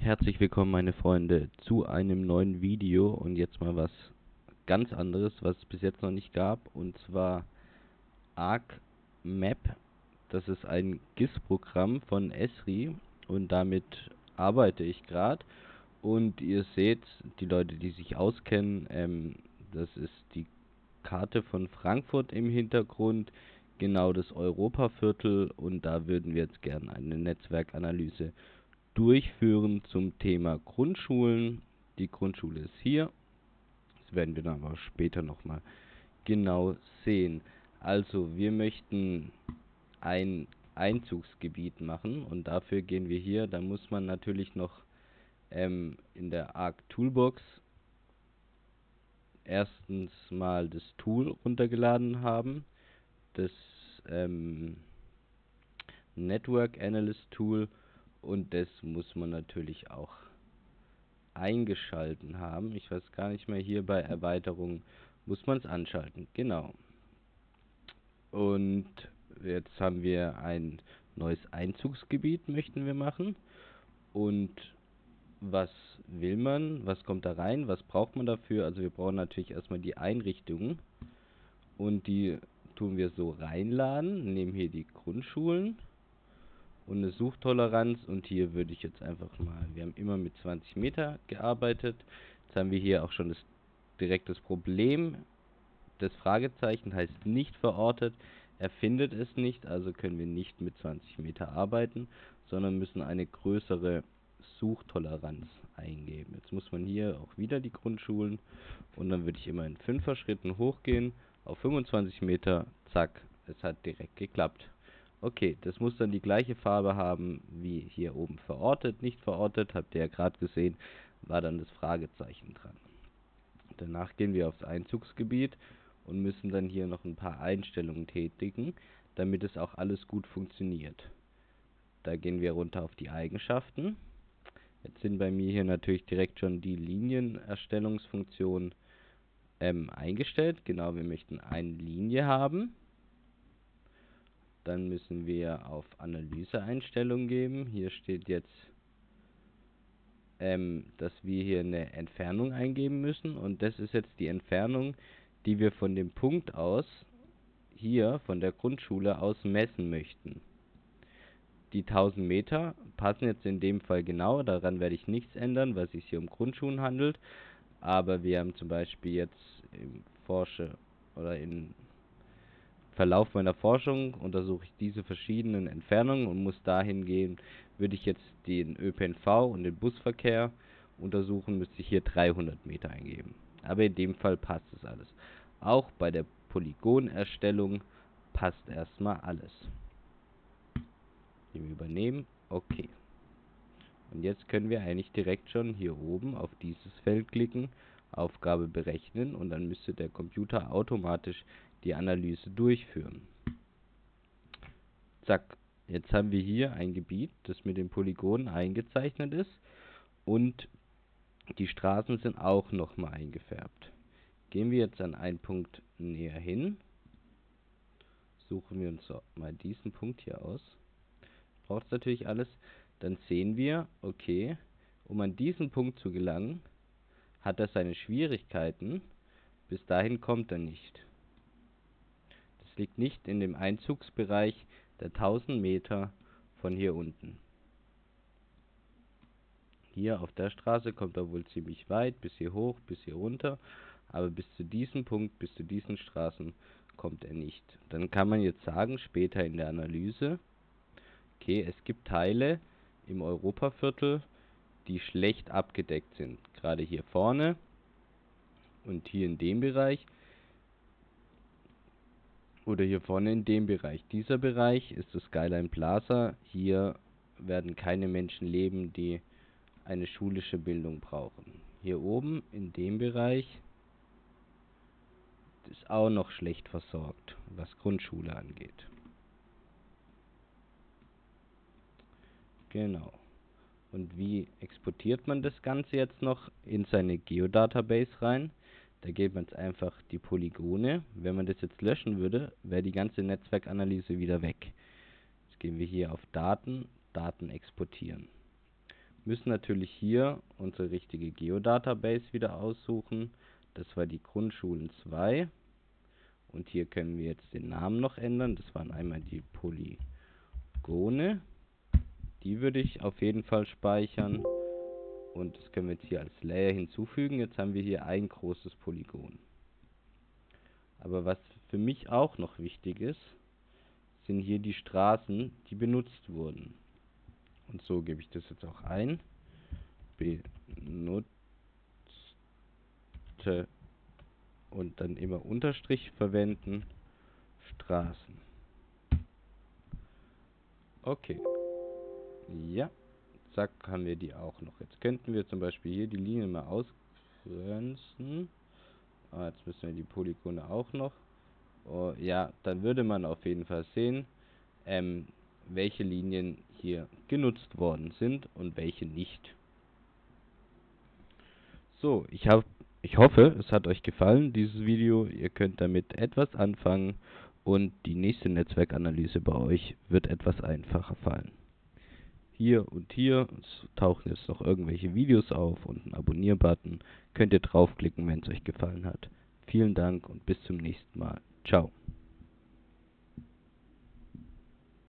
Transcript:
Herzlich willkommen, meine Freunde, zu einem neuen Video und jetzt mal was ganz anderes, was es bis jetzt noch nicht gab, und zwar ArcMap. Das ist ein GIS-Programm von Esri und damit arbeite ich gerade. Und ihr seht, die Leute, die sich auskennen, das ist die Karte von Frankfurt im Hintergrund, genau das Europaviertel, und da würden wir jetzt gerne eine Netzwerkanalyse durchführen zum Thema Grundschulen. Die Grundschule ist hier. Das werden wir dann aber später nochmal genau sehen. Also, wir möchten ein Einzugsgebiet machen und dafür gehen wir hier. Da muss man natürlich noch in der Arc Toolbox erstens mal das Tool runtergeladen haben, das Network Analyst Tool, und das muss man natürlich auch eingeschalten haben. Ich weiß gar nicht mehr, hier bei Erweiterung muss man es anschalten. Genau. Und jetzt haben wir ein neues Einzugsgebiet, möchten wir machen. Und was will man? Was kommt da rein? Was braucht man dafür? Also wir brauchen natürlich erstmal die Einrichtungen. Und die tun wir so reinladen. Nehmen hier die Grundschulen und eine Suchtoleranz, und hier würde ich jetzt einfach mal, wir haben immer mit 20 Meter gearbeitet. Jetzt haben wir hier auch schon direkt das Problem. Das Fragezeichen heißt nicht verortet. Er findet es nicht, also können wir nicht mit 20 Meter arbeiten, sondern müssen eine größere Suchtoleranz eingeben. Jetzt muss man hier auch wieder die Grundschulen, und dann würde ich immer in 5er Schritten hochgehen auf 25 Meter. Zack, es hat direkt geklappt. Okay, das muss dann die gleiche Farbe haben wie hier oben verortet. Nicht verortet, habt ihr ja gerade gesehen, war dann das Fragezeichen dran. Danach gehen wir aufs Einzugsgebiet und müssen dann hier noch ein paar Einstellungen tätigen, damit es auch alles gut funktioniert. Da gehen wir runter auf die Eigenschaften. Jetzt sind bei mir hier natürlich direkt schon die Linienerstellungsfunktionen eingestellt. Genau, wir möchten eine Linie haben. Dann müssen wir auf Analyseeinstellungen geben. Hier steht jetzt, dass wir hier eine Entfernung eingeben müssen. Und das ist jetzt die Entfernung, die wir von dem Punkt aus, hier von der Grundschule aus, messen möchten. Die 1000 Meter passen jetzt in dem Fall genau. Daran werde ich nichts ändern, weil es sich hier um Grundschulen handelt. Aber wir haben zum Beispiel jetzt im Verlauf meiner Forschung untersuche ich diese verschiedenen Entfernungen und muss dahin gehen. Würde ich jetzt den ÖPNV und den Busverkehr untersuchen, müsste ich hier 300 Meter eingeben. Aber in dem Fall passt es alles. Auch bei der Polygonerstellung passt erstmal alles. Wir übernehmen, okay. Und jetzt können wir eigentlich direkt schon hier oben auf dieses Feld klicken, Aufgabe berechnen, und dann müsste der Computer automatisch die Analyse durchführen. Zack, jetzt haben wir hier ein Gebiet, das mit den Polygonen eingezeichnet ist, und die Straßen sind auch nochmal eingefärbt. Gehen wir jetzt an einen Punkt näher hin, suchen wir uns mal diesen Punkt hier aus. Braucht es natürlich alles. Dann sehen wir, okay, um an diesen Punkt zu gelangen, hat er seine Schwierigkeiten. Bis dahin kommt er nicht. Das liegt nicht in dem Einzugsbereich der 1000 Meter von hier unten. Hier auf der Straße kommt er wohl ziemlich weit, bis hier hoch, bis hier runter, aber bis zu diesem Punkt, bis zu diesen Straßen kommt er nicht. Dann kann man jetzt sagen, später in der Analyse, okay, es gibt Teile im Europaviertel, die schlecht abgedeckt sind. Gerade hier vorne und hier in dem Bereich oder hier vorne in dem Bereich. Dieser Bereich ist das Skyline Plaza. Hier werden keine Menschen leben, die eine schulische Bildung brauchen. Hier oben in dem Bereich ist auch noch schlecht versorgt, was Grundschule angeht. Genau. Und wie exportiert man das Ganze jetzt noch in seine Geodatabase rein? Da geht man jetzt einfach die Polygone. Wenn man das jetzt löschen würde, wäre die ganze Netzwerkanalyse wieder weg. Jetzt gehen wir hier auf Daten, Daten exportieren. Müssen natürlich hier unsere richtige Geodatabase wieder aussuchen. Das war die Grundschulen 2. Und hier können wir jetzt den Namen noch ändern. Das waren einmal die Polygone. Die würde ich auf jeden Fall speichern. Und das können wir jetzt hier als Layer hinzufügen. Jetzt haben wir hier ein großes Polygon. Aber was für mich auch noch wichtig ist, sind hier die Straßen, die benutzt wurden. Und so gebe ich das jetzt auch ein. Benutzte und dann immer Unterstrich verwenden. Straßen. Okay. Ja. Zack, haben wir die auch noch. Jetzt könnten wir zum Beispiel hier die Linie mal ausgrenzen. Jetzt müssen wir die Polygone auch noch. Oh, ja, dann würde man auf jeden Fall sehen, welche Linien hier genutzt worden sind und welche nicht. So, ich hoffe, es hat euch gefallen, dieses Video. Ihr könnt damit etwas anfangen und die nächste Netzwerkanalyse bei euch wird etwas einfacher fallen. Hier und hier tauchen jetzt noch irgendwelche Videos auf und ein Abonnier-Button. Könnt ihr draufklicken, wenn es euch gefallen hat. Vielen Dank und bis zum nächsten Mal. Ciao.